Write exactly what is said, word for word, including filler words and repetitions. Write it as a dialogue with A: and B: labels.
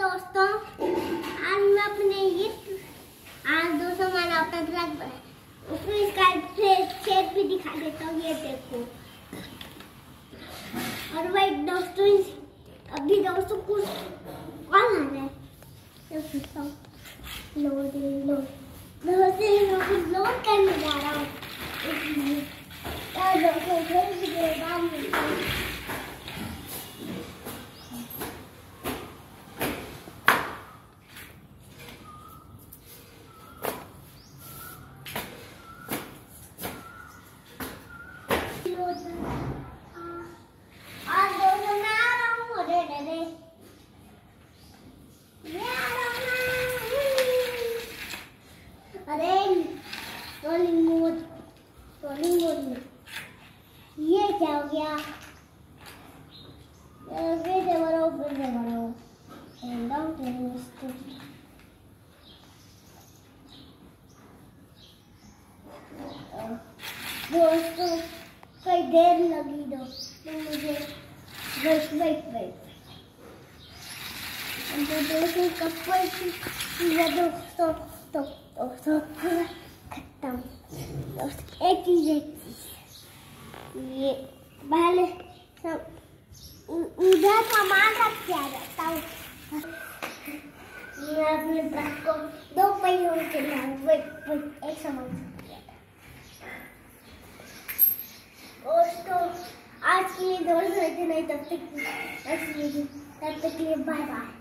A: दोस्तों, आज मैं अपने ये आज दोस्तों मैंने अपना ट्रक बनाया, उसमें इसका शेप भी दिखा देता हूँ। ये देखो। और भाई दोस्तों, अभी दोस्तों कुछ कौन आ रहा है? लोड लोड लोड लोड करने जा रहा हूँ, इसलिए दोस्तों फिर रोलिंग मोड रोलिंग मोड में ये क्या हो गया? फिर से बढ़ाओ फिर से बढ़ाओ दोस्तों कई देर लगी दो तो मुझे वेट वेट वेट तो दोस्तों कपड़े की दोस्तों तो दोस्तों खत्म। दोस्तों एक चीज एक चीज ये पहले सब उधर सामान रख के आ जाता हूँ। मैं अपने ट्रक को दो पहियों से वेट वेट एक सामान दोस्तों आज के लिए दोस्तों इतना ही। तब तक तब तक के लिए बाय बाय।